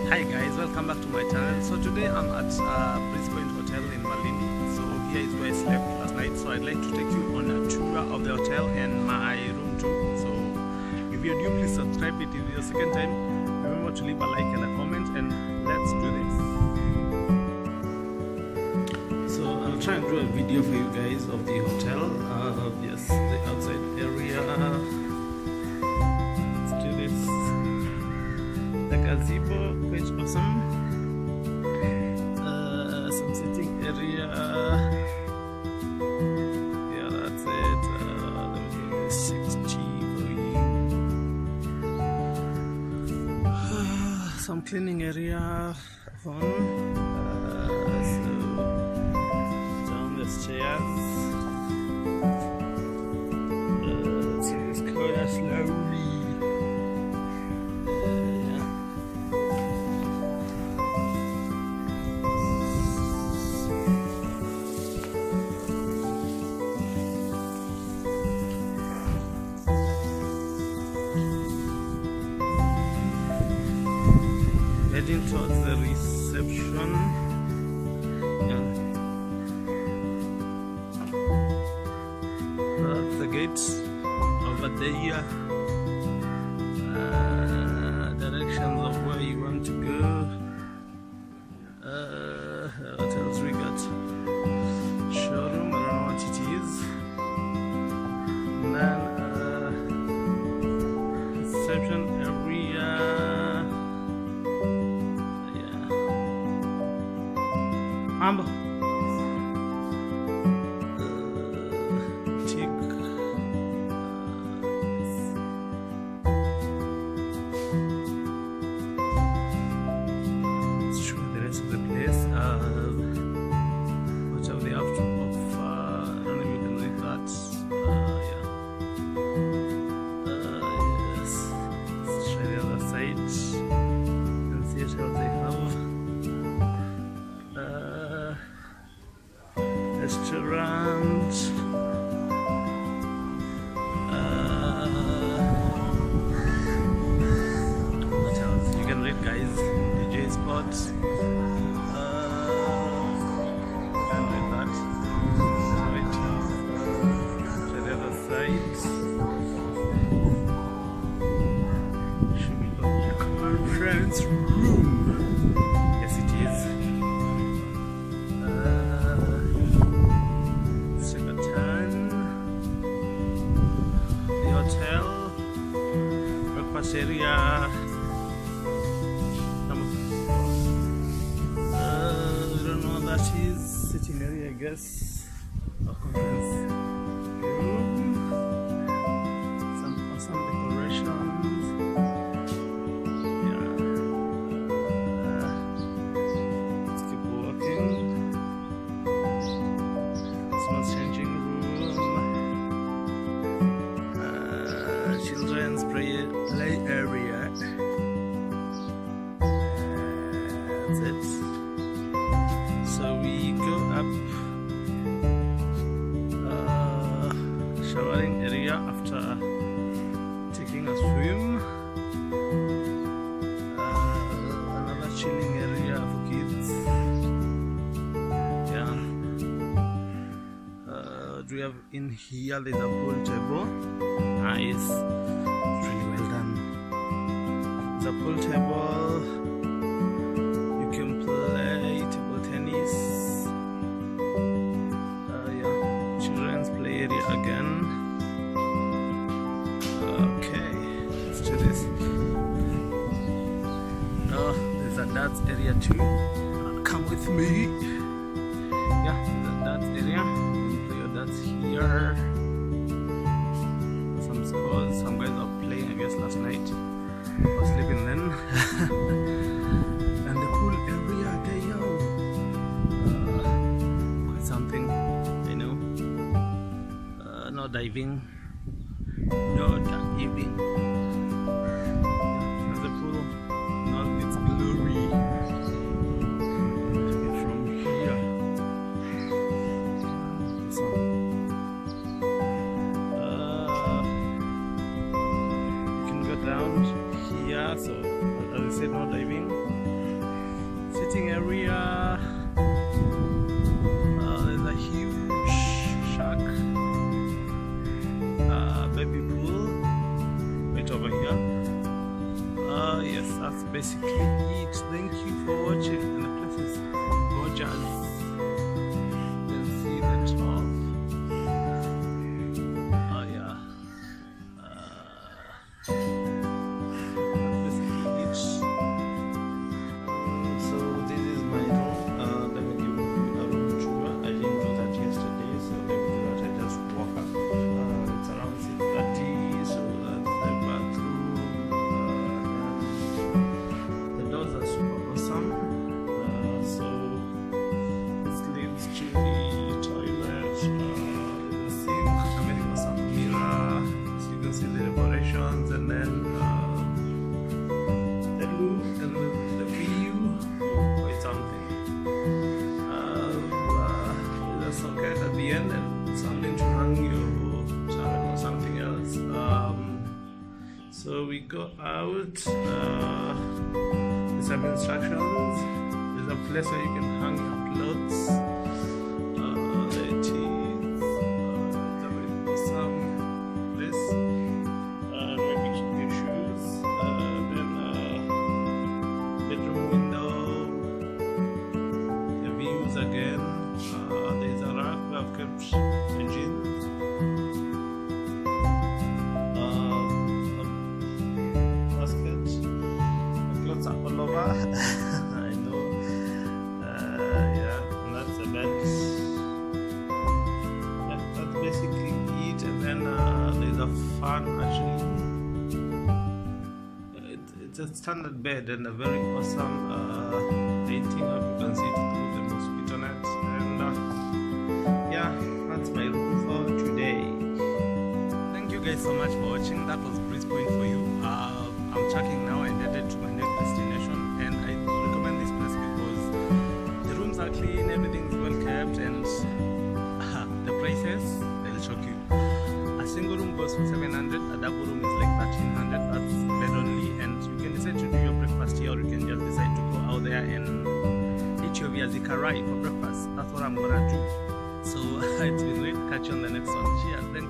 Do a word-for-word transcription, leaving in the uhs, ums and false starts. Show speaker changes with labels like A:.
A: Hi guys, welcome back to my channel. So today I'm at uh, Brisbane Hotel in Malindi. So here is where I slept last night. So I'd like to take you on a tour of the hotel and my room too. So if you're new, please subscribe. It is your second time. Remember to leave a like and a comment, and let's do this. So I'll try and do a video for you guys of the hotel. Uh, yes, the outside area. Let's do this. The gazebo, quite awesome. Uh, some sitting area. Yeah, that's it. Uh, let me do this sixty for you. Uh, some cleaning area. Fun. Uh, so down the stairs. Uh, let's see this corner slowly. Heading towards the reception. Yeah. That's the gates over there. Uh, directions of where you want to go. Uh, what else we got? Showroom, I don't know what it is. And then uh, reception area. Amber. Uh, tick. Let's show you the rest of the place. Uh, watch out the after of. Uh, I don't know if you can read that. Uh, yeah. Uh, yes. Let's try the other side and see what else they have. Restaurant. Uh, what else? You can read, guys. D J spots. Uh, and read that. Wait. Try the other side. Should be the conference room. Yes, it is. Breakfast area. Number four. Uh, I don't know what that is. Sitting area, I guess. Or conference room. Some awesome decorations. Yeah. Uh, let's keep walking. Small changing room. Children's play, play area. That's it. So we go up. Uh, showering area after taking a swim. Uh, another chilling area for kids. Yeah. Uh, do we have in here? There's a pool table. Nice, really well done. The pool table, you can play table tennis. Uh, yeah, children's play area again. Okay, let's do this. Oh, there's a darts area too. Come with me. Yeah, there's a darts area. You can play your darts here. Some guys are playing, I guess, last night. I was sleeping then. And the pool area there, uh, quite something, you know. Uh, no diving, no diving. There's the pool, not its glory. From here, so. Down here, so as I said, no diving. sitting area. Uh, there's a huge shark uh, baby pool right over here. Uh, yes, that's basically it. Thank you for watching, and the place is gorgeous. You can see the top. Oh yeah. Uh, that's basically it. Um, so this is my room. Uh, let me give you a room tour. I didn't do that yesterday, so let me do that. I just walk up. Uh, it's around six thirty, so that's the bathroom. Those are super awesome. Uh, so this leads to the toilet. Uh, the sink, a very awesome mirror. So you can see the decorations, and then uh, the look and the, the view. Oh, quite something. Uh, uh, there's a socket at the end and something to hang your towel or something else. Um, so we go out. Uh, Some instructions. There's a place where you can hang your clothes. Uh, there it is. Uh, it's a very awesome place. Uh, where you keep your shoes. Uh, then uh, bedroom window. The views again. Uh, there's a rack where I've kept the jeans. Uh, a basket. Clothes are all over. I know. Uh, yeah, and that's a bed. Yeah, that's basically it. And then uh, there's a fan actually. It, it's a standard bed and a very awesome uh, painting. Up you can see it through the mosquito net. And uh, yeah, that's my room for today. Thank you guys so much for watching. That was Breeze Point for you. Uh, I'm checking now and headed to my next destination, and I recommend this place because the rooms are clean, everything is well kept, and uh, the prices, they'll shock you. A single room goes for seven hundred, a double room is like thirteen hundred. That's bed only, and you can decide to do your breakfast here, or you can just decide to go out there and eat your viazi karai for breakfast. That's what I'm gonna do. So it's been great. Catch you on the next one. Cheers. Thank you.